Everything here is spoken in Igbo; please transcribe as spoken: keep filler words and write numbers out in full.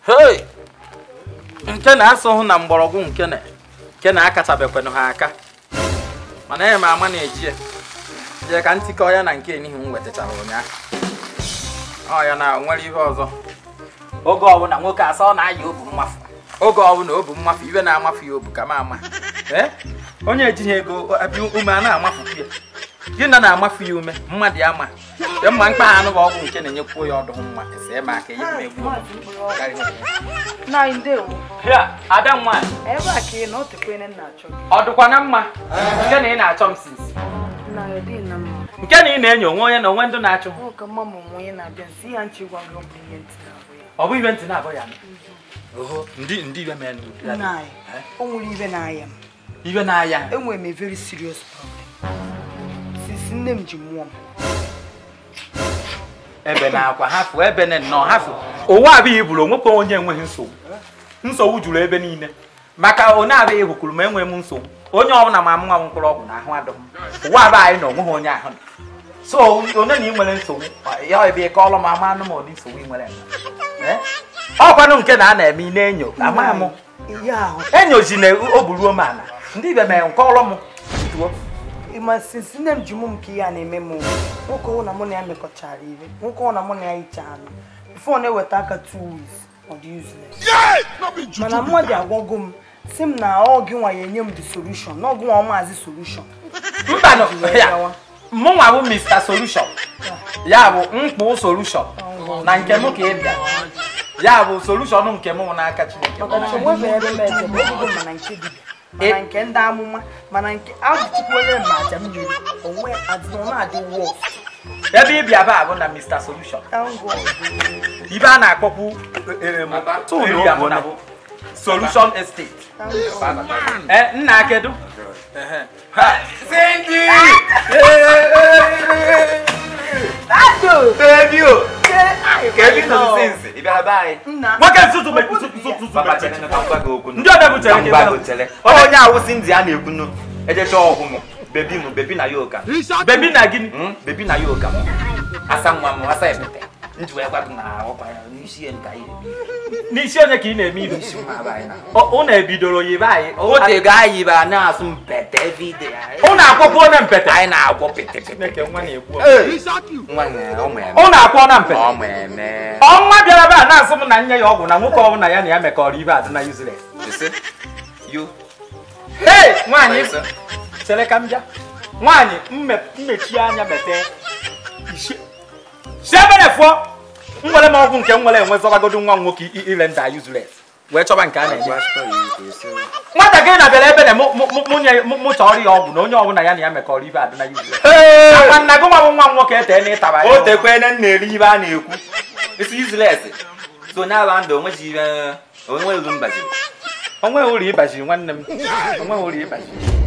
Hey! Nke na-asọ hụ na mgbọrọgwụ nke na nke na-akachabekwanụ ha aka. Mana ya ma ama na-eji ya. Je ka ntịkọ ya na nke enihi m wetachara ụnyaahụ. Ọ ya na nwere ihe ọzọ. Oge ọbụla nwoke asa ọ na-aya obu mmafu. Oge ọbụla obu mmafu iwe na-amafu ya obu ka ma ama. Eh? Onye ejighị ego abi ume a na-amafu ya. Gị na na-amafu ya ume mmadụ ya ma. Ya mma mkpa anụ bụ ọgwụ nke na-enyekwu ya ọdụ mma ese ma aka ihe megbu. Na ndewo. Ya, ada nwa. Ebe a ka ị nọ tekwene na-achọ gị. Ọ dịkwa na mma. Nke na ị na-achọ m sinsi. Na ya dị na mma. Nke na ị na-enyo onwe onye na onwe ndụ na-achụ. Ọ ka mma m onye na-abịa nsi ya nchi gwa gị ọ bụ ihe ntị na-abụ ya. Ọ bụ ibe ntị na-abụ ya. Oho, ndị ndị ibe men. Na ya. O nwere ibe na-aya m. Ibe na-aya. Enwere m a very serious problem. Since nne m ji mụọ m. Ebe na-akwa hafụ ebe na nnọọ hafụ. Ụwa abụghị iburu onwekwa onye enweghị nsogbu. Nsogbu juru ebe niile. Maka onye abụghị ekwukwuru ma enwe m nsogbu. Onye ọbụla ma nwa m mkpụrụ ọgwụ na ahụ adịghị m. Ụwa abụghị anyị na onweghị onye ahụ. So onye na ị nwere nsogbu ya ebe ka ọlụ ma ama anụ ma ụdị nsogbu ị nwere. Ọkwanụ nke na a na-eme ị na-enyo ama m. Enyozi na o buruo m ala. Ndị ibe mere nke ọlụ m. Ịma since nne m ji mụ m ka ihe a na-eme m nwoke ọhụụ na mụ na ya mekọchara ihe nwoke ọhụụ na mụ na ya hicha anụ before ọ na-eweta aka two weeks ọ dị useless mana mmadụ agwọgo m si m na ọ gị nwa ya enye m the solution na ọgụ nwa maazị solution mbanụ mụ nwa bụ Mister Solution ya bụ mkpụ solution na nke m ka ị bịa ya bụ solution nke m n'aka Chineke maka chenwebe ebe m eche ma ogogo mana nke dibịa mana nke ndị amụma mana nke abụchikwere ma aja mmiri onwe adịnọ na-adị wọs ebe ịbịa ba bụ na Mister Solution ibe a na-akpọkwu Solution Estate eh nna kedu Cindy Tado baby o kedu no sense ịbịara bai nwoke ntutu me tutu baba chene na kwa go okwu ndị ọbịa butere ndị ọbịa butere onye awụ Cindy a na-ekwu no ejecha ọhụ m bebi m bebi na yoga bebi na gịnị bebi na yoga asa nwa m asa ebete ndị wee gwa na ọkwa ya n'isi ya nka ihe n'isi onye ka ị na-eme ibe ụnụ ebidoro yibe anyị ote ga anyị ba na-asụ mpete vide ụnụ akwụkwọ onye mpete anyị na-agwọ pete Chineke nwa na-ekwu ụnụ akwụkwọ na mpete ọnwa bịara be a na-asụ m na nye ya ọgwụ na nwoke ọbụla ya na ya mekọrọ ibe adị na useless hey nwaanyị chere ka m bịa nwaanyị mmechi anya mete si ebe na-efụọ m nwere m ọgwụ nke m nwere enwe zọbagodo nwa nwoke ile nda useless wee chọba nke a na-enye nwatakịrị na-abịara ebe na mụ chọrọ ya ọgwụ na onye ọbụla ya na ya mekọrọ ibe adị na useless akwa nna gị nwa bụ nwa nwoke ete na ịtaba ya o tekwene m na-eri ibe a na-ekwu isi useless so na-aba ndụ onweghị ibe onwe uru mbaziri onwe uru ịbaziri nwanne m onwe uru ịbaziri